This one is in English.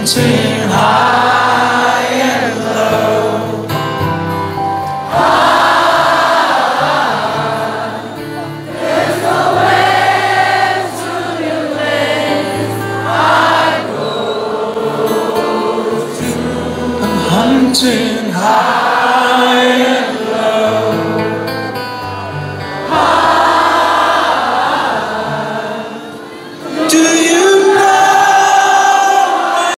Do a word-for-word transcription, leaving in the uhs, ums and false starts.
hunting high and low. Ah, there's nowhere to your place I go to. I'm hunting high and low.